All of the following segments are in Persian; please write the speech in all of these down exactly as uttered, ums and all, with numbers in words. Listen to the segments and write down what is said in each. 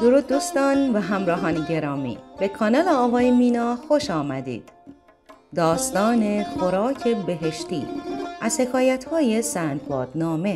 درود دوستان و همراهان گرامی، به کانال آوای مینا خوش آمدید. داستان خوراک بهشتی از حکایت‌های سندبادنامه.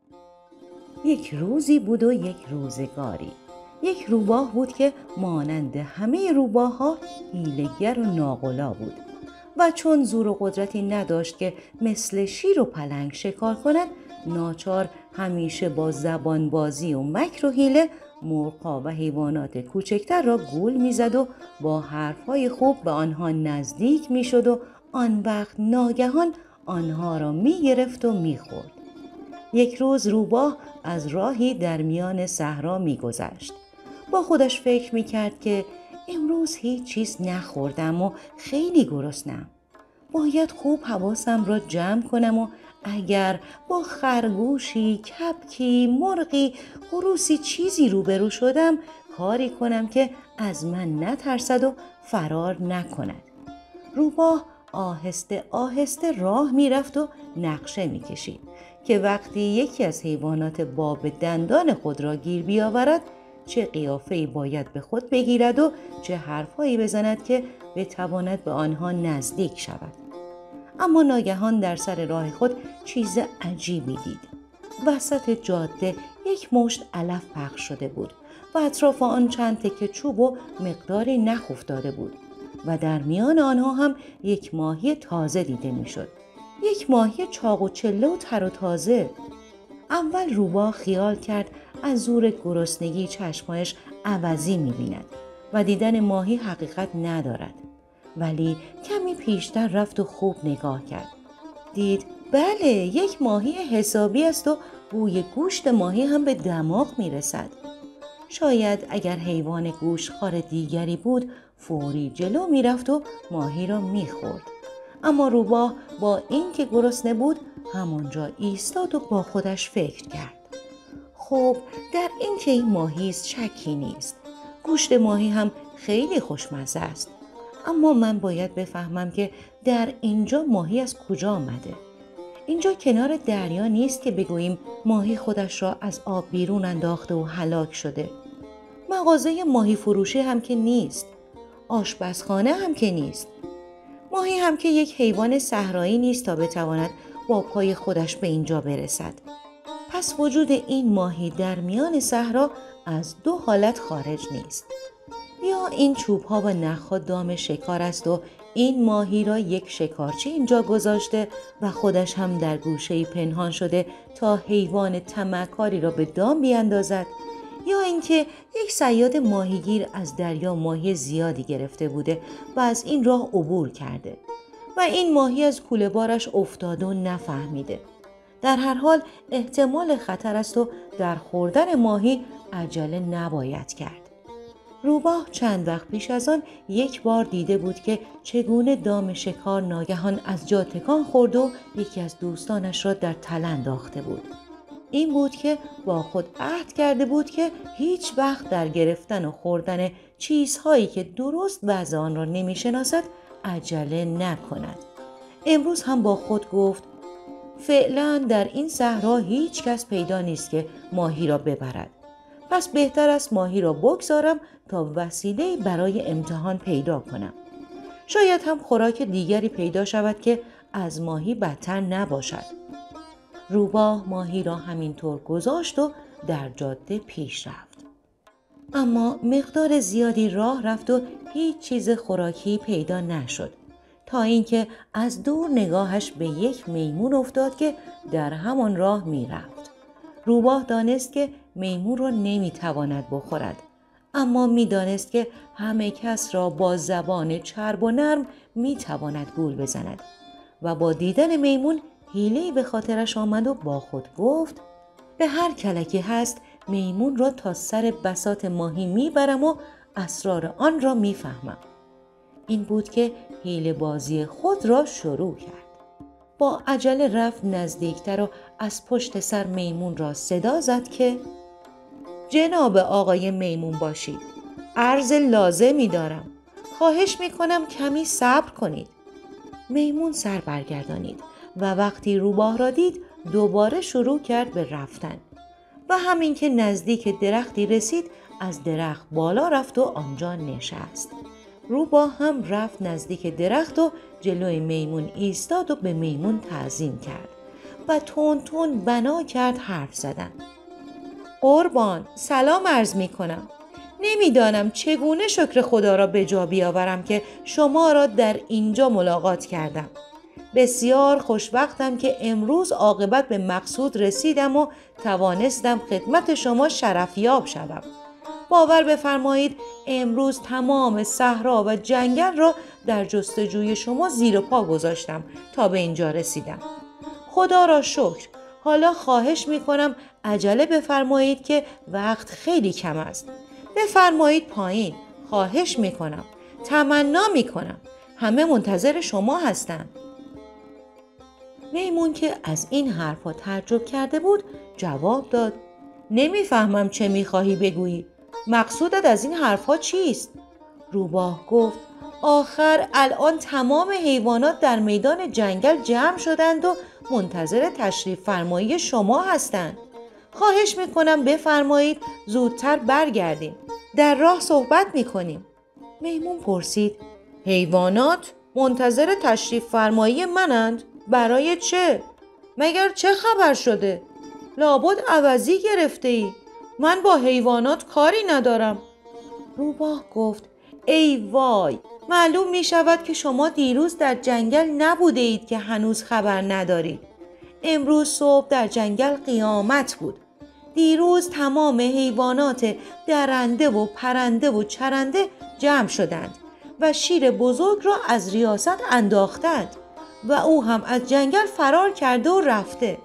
یک روزی بود و یک روزگاری. یک روباه بود که مانند همه روباه‌ها حیله‌گر و ناقلا بود و چون زور و قدرتی نداشت که مثل شیر و پلنگ شکار کند، ناچار همیشه با زبان بازی و مکر و حیله مرغ‌ها و حیوانات کوچکتر را گول میزد و با حرفهای خوب به آنها نزدیک میشد و آن وقت ناگهان آنها را میگرفت و میخورد. یک روز روباه از راهی در میان صحرا میگذشت. با خودش فکر میکرد که امروز هیچ چیز نخوردم و خیلی گرسنه‌ام. باید خوب حواسم را جمع کنم و اگر با خرگوشی، کبکی، مرغی، خروسی چیزی روبرو شدم، کاری کنم که از من نترسد و فرار نکند. روباه آهسته آهسته راه میرفت و نقشه میکشید که وقتی یکی از حیوانات باب دندان خود را گیر بیاورد چه قیافه‌ای باید به خود بگیرد و چه حرفهایی بزند که بتواند به آنها نزدیک شود. اما ناگهان در سر راه خود چیز عجیبی دید. وسط جاده یک مشت علف پخش شده بود و اطراف آن چند تکه چوب و مقداری نخ افتاده بود و در میان آنها هم یک ماهی تازه دیده میشد. یک ماهی چاق و چله و تر و تازه. اول روباه خیال کرد از زور گرسنگی چشمایش عوضی می‌بیند و دیدن ماهی حقیقت ندارد. ولی کمی پیشتر رفت و خوب نگاه کرد. دید بله، یک ماهی حسابی است و بوی گوشت ماهی هم به دماغ میرسد. شاید اگر حیوان گوشتخوار دیگری بود فوری جلو میرفت و ماهی را میخورد. اما روباه با اینکه گرسنه بود همانجا ایستاد و با خودش فکر کرد. خب در این که این ماهی است شکی نیست. گوشت ماهی هم خیلی خوشمزه است. اما من باید بفهمم که در اینجا ماهی از کجا آمده. اینجا کنار دریا نیست که بگوییم ماهی خودش را از آب بیرون انداخته و هلاک شده. مغازه ماهی فروشی هم که نیست. آشپزخانه هم که نیست. ماهی هم که یک حیوان صحرایی نیست تا بتواند با پای خودش به اینجا برسد. پس وجود این ماهی در میان صحرا از دو حالت خارج نیست. یا این چوب‌ها و نخ‌ها دام شکار است و این ماهی را یک شکارچی اینجا گذاشته و خودش هم در گوشه‌ای پنهان شده تا حیوان طمعکاری را به دام بیاندازد، یا اینکه یک صیاد ماهیگیر از دریا ماهی زیادی گرفته بوده و از این راه عبور کرده و این ماهی از کوله بارش افتاده و نفهمیده. در هر حال احتمال خطر است و در خوردن ماهی عجله نباید کرد. روباه چند وقت پیش از آن یک بار دیده بود که چگونه دام شکار ناگهان از جا تکان خورد و یکی از دوستانش را در تله انداخته بود. این بود که با خود عهد کرده بود که هیچ وقت در گرفتن و خوردن چیزهایی که درست وضع آن را نمی‌شناسد عجله نکند. امروز هم با خود گفت فعلا در این صحرا هیچ کس پیدا نیست که ماهی را ببرد. پس بهتر است ماهی را بگذارم تا وسیله‌ای برای امتحان پیدا کنم. شاید هم خوراک دیگری پیدا شود که از ماهی بدتر نباشد. روباه ماهی را همینطور گذاشت و در جاده پیش رفت. اما مقدار زیادی راه رفت و هیچ چیز خوراکی پیدا نشد تا اینکه از دور نگاهش به یک میمون افتاد که در همان راه می رفت. روباه دانست که میمون را نمی تواند بخورد، اما می دانست که همه کس را با زبان چرب و نرم می تواند گول بزند و با دیدن میمون حیله‌ای به خاطرش آمد و با خود گفت به هر کلکی هست میمون را تا سر بساط ماهی می برم و اسرار آن را می فهمم. این بود که حیله بازی خود را شروع کرد. با عجله رفت نزدیکتر و از پشت سر میمون را صدا زد که جناب آقای میمون باشید. عرض لازمی دارم. خواهش میکنم کمی صبر کنید. میمون سر برگردانید و وقتی روباه را دید دوباره شروع کرد به رفتن و همین که نزدیک درختی رسید از درخت بالا رفت و آنجا نشست. روباه هم رفت نزدیک درخت و جلوی میمون ایستاد و به میمون تعظیم کرد و تون تون بنا کرد حرف زدن. قربان، سلام عرض می کنم. نمیدانم چگونه شکر خدا را به جا بیاورم که شما را در اینجا ملاقات کردم. بسیار خوشبختم که امروز عاقبت به مقصود رسیدم و توانستم خدمت شما شرفیاب شوم. باور بفرمایید امروز تمام صحرا و جنگل را در جستجوی شما زیر پا گذاشتم تا به اینجا رسیدم. خدا را شکر. حالا خواهش می کنم عجله بفرمایید که وقت خیلی کم است. بفرمایید پایین. خواهش می کنم. تمنا می کنم. همه منتظر شما هستند. میمون که از این حرفا تعجب کرده بود جواب داد: نمیفهمم چه میخواهی بگویی. مقصودت از این حرفا چیست؟ روباه گفت: آخر الان تمام حیوانات در میدان جنگل جمع شدند و منتظر تشریف فرمایی شما هستند. خواهش میکنم بفرمایید زودتر برگردیم. در راه صحبت میکنیم. میمون پرسید: حیوانات منتظر تشریف فرمایی منند؟ برای چه؟ مگر چه خبر شده؟ لابد عوضی گرفته ای. من با حیوانات کاری ندارم. روباه گفت: ای وای، معلوم می شود که شما دیروز در جنگل نبوده اید که هنوز خبر ندارید. امروز صبح در جنگل قیامت بود. دیروز تمام حیوانات درنده و پرنده و چرنده جمع شدند و شیر بزرگ را از ریاست انداختند و او هم از جنگل فرار کرده و رفته.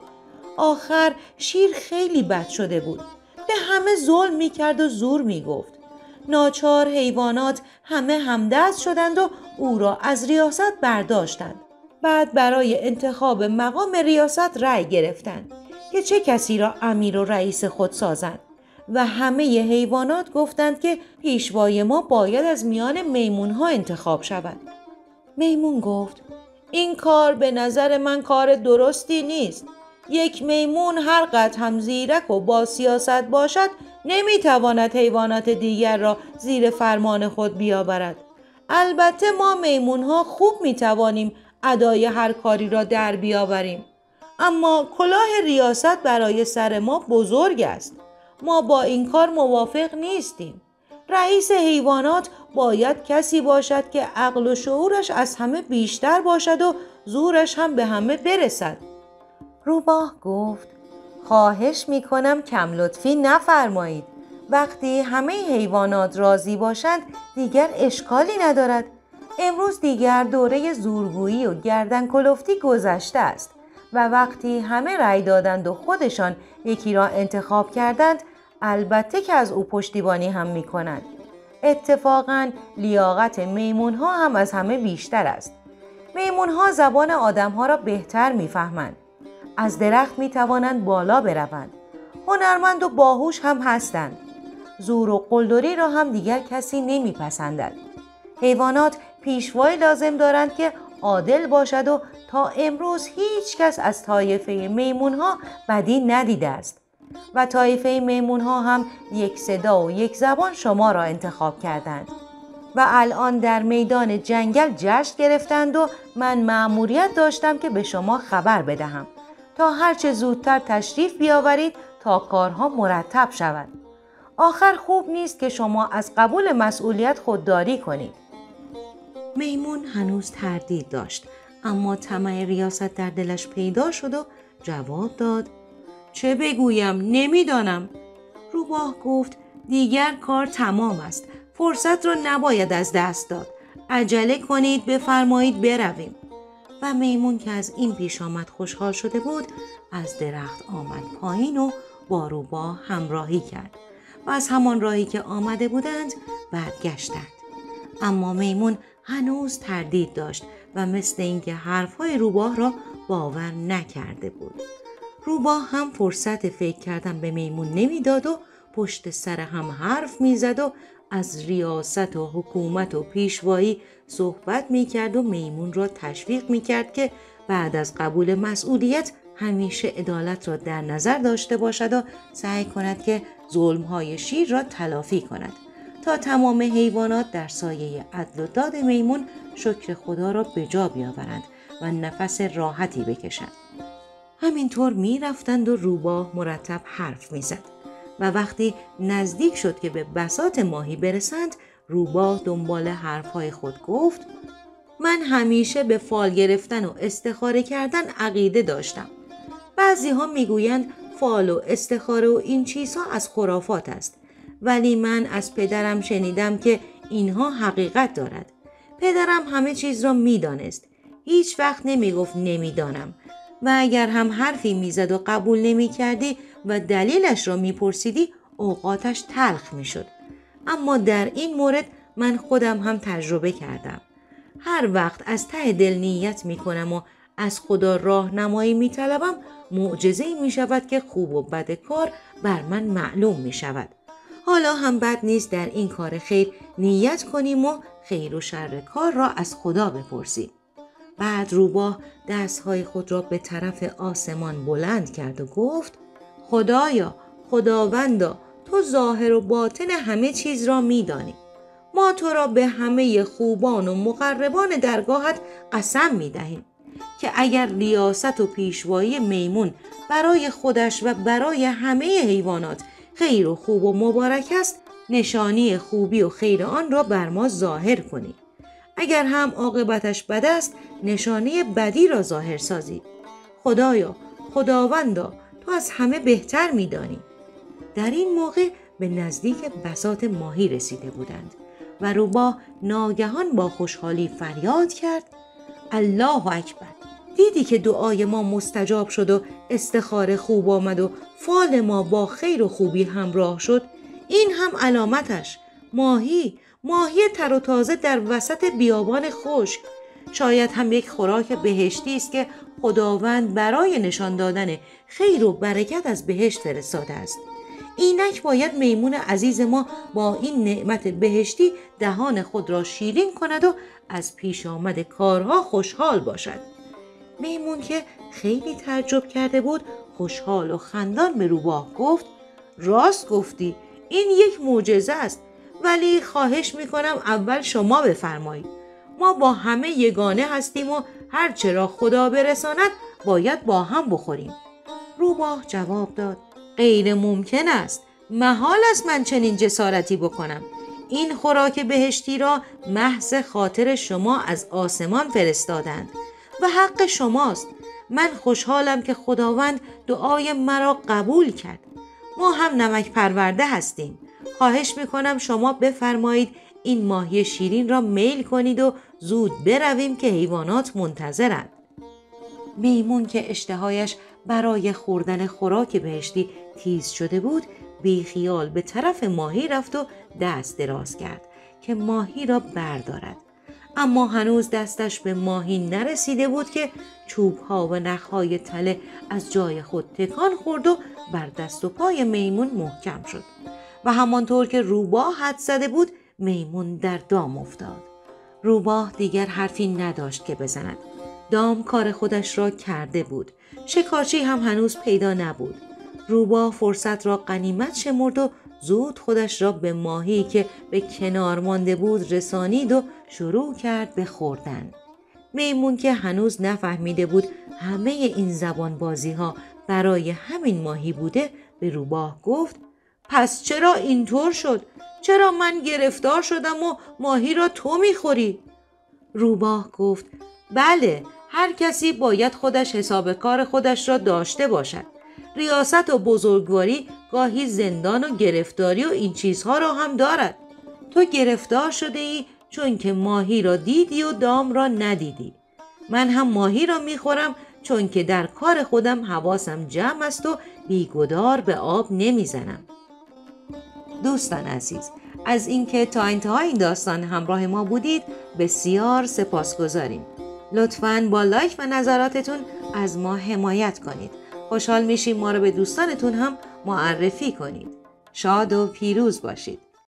آخر شیر خیلی بد شده بود. به همه ظلم می کرد و زور می گفت. ناچار حیوانات همه همدست شدند و او را از ریاست برداشتند. بعد برای انتخاب مقام ریاست رأی گرفتند که چه کسی را امیر و رئیس خود سازند و همه حیوانات گفتند که پیشوای ما باید از میان میمونها انتخاب شود. میمون گفت: این کار به نظر من کار درستی نیست. یک میمون هر قدر هم زیرک و با سیاست باشد نمیتواند حیوانات دیگر را زیر فرمان خود بیاورد. البته ما میمونها خوب میتوانیم ادای هر کاری را در بیاوریم، اما کلاه ریاست برای سر ما بزرگ است. ما با این کار موافق نیستیم. رئیس حیوانات باید کسی باشد که عقل و شعورش از همه بیشتر باشد و زورش هم به همه برسد. روباه گفت: خواهش میکنم کم لطفی نفرمایید. وقتی همه حیوانات راضی باشند دیگر اشکالی ندارد. امروز دیگر دوره زورگویی و گردن کلفتی گذشته است و وقتی همه رأی دادند و خودشان یکی را انتخاب کردند، البته که از او پشتیبانی هم میکنند. اتفاقاً لیاقت میمونها هم از همه بیشتر است. میمونها زبان آدمها را بهتر میفهمند. از درخت میتوانند بالا بروند. هنرمند و باهوش هم هستند. زور و قلدری را هم دیگر کسی نمیپسندد. حیوانات پیشوای لازم دارند که عادل باشد و تا امروز هیچ کس از طایفه میمونها بدی ندیده است و طایفه میمونها هم یک صدا و یک زبان شما را انتخاب کردند و الان در میدان جنگل جشن گرفتند و من مأموریت داشتم که به شما خبر بدهم تا هرچه زودتر تشریف بیاورید تا کارها مرتب شود. آخر خوب نیست که شما از قبول مسئولیت خودداری کنید. میمون هنوز تردید داشت، اما طمع ریاست در دلش پیدا شد و جواب داد: چه بگویم، نمیدانم. روباه گفت: دیگر کار تمام است. فرصت را نباید از دست داد. عجله کنید، بفرمایید برویم. و میمون که از این پیش آمد خوشحال شده بود از درخت آمد پایین و با روباه همراهی کرد و از همان راهی که آمده بودند برگشتند. اما میمون هنوز تردید داشت و مثل اینکه حرفهای روباه را باور نکرده بود. روباه هم فرصت فکر کردن به میمون نمیداد و پشت سر هم حرف میزد و از ریاست و حکومت و پیشوایی صحبت میکرد و میمون را تشویق میکرد که بعد از قبول مسئولیت همیشه عدالت را در نظر داشته باشد و سعی کند که ظلم‌های شیر را تلافی کند تا تمام حیوانات در سایه عدل و داد میمون شکر خدا را به جا بیاورند و نفس راحتی بکشند. همینطور می رفتند و روباه مرتب حرف می زد و وقتی نزدیک شد که به بساط ماهی برسند، روباه دنبال حرفهای خود گفت: من همیشه به فال گرفتن و استخاره کردن عقیده داشتم. بعضی ها می گویند فال و استخاره و این چیزها از خرافات است، ولی من از پدرم شنیدم که اینها حقیقت دارد. پدرم همه چیز را می دانست. هیچ وقت نمی گفت نمی دانم و اگر هم حرفی می زد و قبول نمی کردی و دلیلش را می پرسیدی اوقاتش تلخ می شد. اما در این مورد من خودم هم تجربه کردم. هر وقت از ته دل نیت می کنم و از خدا راهنمایی می طلبم، معجزه‌ای می شود که خوب و بد کار بر من معلوم می شود. حالا هم بد نیست در این کار خیر نیت کنیم و خیر و شر کار را از خدا بپرسیم. بعد روباه دستهای خود را به طرف آسمان بلند کرد و گفت: خدایا، خداوندا، تو ظاهر و باطن همه چیز را می دانی. ما تو را به همه خوبان و مقربان درگاهت قسم می دهیم که اگر ریاست و پیشوایی میمون برای خودش و برای همه حیوانات خیر و خوب و مبارک است، نشانی خوبی و خیر آن را بر ما ظاهر کنی. اگر هم عاقبتش بد است، نشانه بدی را ظاهر سازی. خدایا، خداوندا، تو از همه بهتر می دانی. در این موقع به نزدیک بساط ماهی رسیده بودند و روباه ناگهان با خوشحالی فریاد کرد: الله اکبر! دیدی که دعای ما مستجاب شد و استخاره خوب آمد و فال ما با خیر و خوبی همراه شد؟ این هم علامتش. ماهی، ماهی تر و تازه در وسط بیابان خشک. شاید هم یک خوراک بهشتی است که خداوند برای نشان دادن خیر و برکت از بهشت فرستاده است. اینک باید میمون عزیز ما با این نعمت بهشتی دهان خود را شیرین کند و از پیش آمد کارها خوشحال باشد. میمون که خیلی تعجب کرده بود، خوشحال و خندان به روباه گفت: راست گفتی، این یک معجزه است، ولی خواهش میکنم اول شما بفرمایید. ما با همه یگانه هستیم و هر چه را خدا برساند باید با هم بخوریم. روباه جواب داد: غیر ممکن است. محال است من چنین جسارتی بکنم. این خوراک بهشتی را محض خاطر شما از آسمان فرستادند و حق شماست. من خوشحالم که خداوند دعای مرا قبول کرد. ما هم نمک پرورده هستیم. خواهش میکنم شما بفرمایید این ماهی شیرین را میل کنید و زود برویم که حیوانات منتظرند. میمون که اشتهایش برای خوردن خوراک بهشتی تیز شده بود، بی خیال به طرف ماهی رفت و دست دراز کرد که ماهی را بردارد. اما هنوز دستش به ماهی نرسیده بود که چوب‌ها و نخ‌های تله از جای خود تکان خورد و بر دست و پای میمون محکم شد و همانطور که روباه حد زده بود، میمون در دام افتاد. روباه دیگر حرفی نداشت که بزند. دام کار خودش را کرده بود. شکارچی هم هنوز پیدا نبود. روباه فرصت را غنیمت شمرد و زود خودش را به ماهی که به کنار مانده بود رسانید و شروع کرد به خوردن. میمون که هنوز نفهمیده بود همه این زبان بازی ها برای همین ماهی بوده، به روباه گفت: پس چرا اینطور شد؟ چرا من گرفتار شدم و ماهی را تو میخوری؟ روباه گفت: بله، هر کسی باید خودش حساب کار خودش را داشته باشد. ریاست و بزرگواری گاهی زندان و گرفتاری و این چیزها را هم دارد. تو گرفتار شده ای چون که ماهی را دیدی و دام را ندیدی. من هم ماهی را میخورم چون که در کار خودم حواسم جمع است و بیگدار به آب نمیزنم. دوستان عزیز، از اینکه تا انتهای این داستان همراه ما بودید بسیار سپاسگزاریم. لطفاً با لایک و نظراتتون از ما حمایت کنید. خوشحال میشیم ما رو به دوستانتون هم معرفی کنید. شاد و پیروز باشید.